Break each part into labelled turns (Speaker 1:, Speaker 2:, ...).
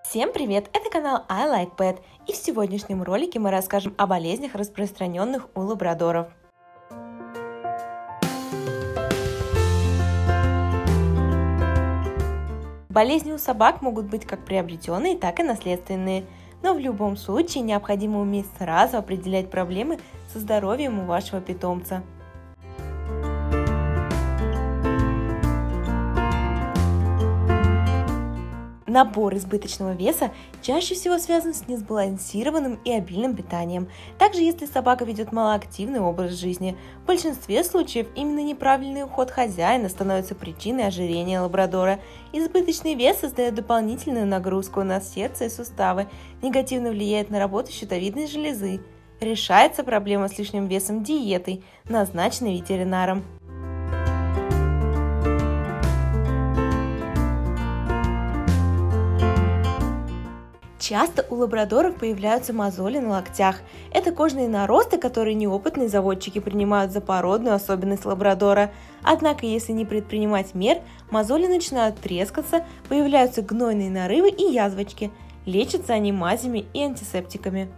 Speaker 1: Всем привет! Это канал I Like Pet, и в сегодняшнем ролике мы расскажем о болезнях, распространенных у лабрадоров. Болезни у собак могут быть как приобретенные, так и наследственные, но в любом случае необходимо уметь сразу определять проблемы со здоровьем у вашего питомца. Набор избыточного веса чаще всего связан с несбалансированным и обильным питанием. Также, если собака ведет малоактивный образ жизни, в большинстве случаев именно неправильный уход хозяина становится причиной ожирения лабрадора. Избыточный вес создает дополнительную нагрузку на сердце и суставы, негативно влияет на работу щитовидной железы. Решается проблема с лишним весом диетой, назначенной ветеринаром. Часто у лабрадоров появляются мозоли на локтях. Это кожные наросты, которые неопытные заводчики принимают за породную особенность лабрадора. Однако, если не предпринимать мер, мозоли начинают трескаться, появляются гнойные нарывы и язвочки. Лечатся они мазями и антисептиками.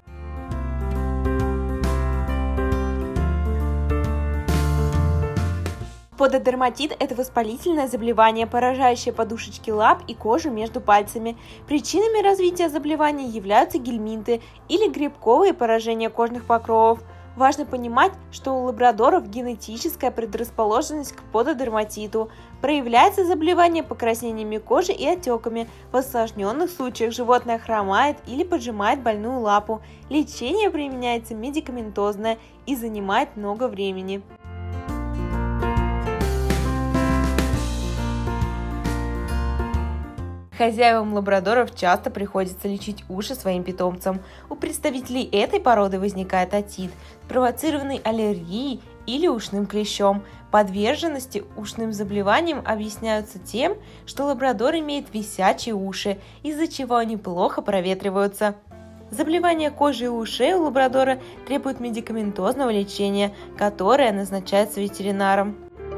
Speaker 1: Пододерматит – это воспалительное заболевание, поражающее подушечки лап и кожу между пальцами. Причинами развития заболевания являются гельминты или грибковые поражения кожных покровов. Важно понимать, что у лабрадоров генетическая предрасположенность к пододерматиту. Проявляется заболевание покраснениями кожи и отеками. В осложненных случаях животное хромает или поджимает больную лапу. Лечение применяется медикаментозное и занимает много времени. Хозяевам лабрадоров часто приходится лечить уши своим питомцам. У представителей этой породы возникает отит, спровоцированный аллергией или ушным клещом. Подверженности ушным заболеваниям объясняются тем, что лабрадор имеет висячие уши, из-за чего они плохо проветриваются. Заболевания кожи и ушей у лабрадора требуют медикаментозного лечения, которое назначается ветеринаром.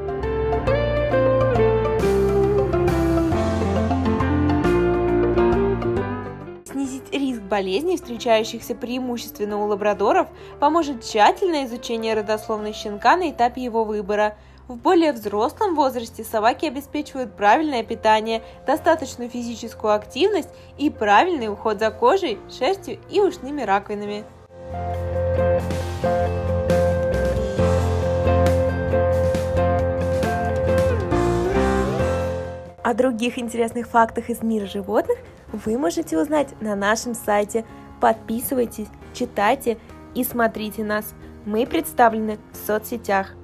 Speaker 1: Риск болезней, встречающихся преимущественно у лабрадоров, поможет тщательное изучение родословной щенка на этапе его выбора. В более взрослом возрасте собаки обеспечивают правильное питание, достаточную физическую активность и правильный уход за кожей, шерстью и ушными раковинами. О других интересных фактах из мира животных вы можете узнать на нашем сайте. Подписывайтесь, читайте и смотрите нас. Мы представлены в соцсетях.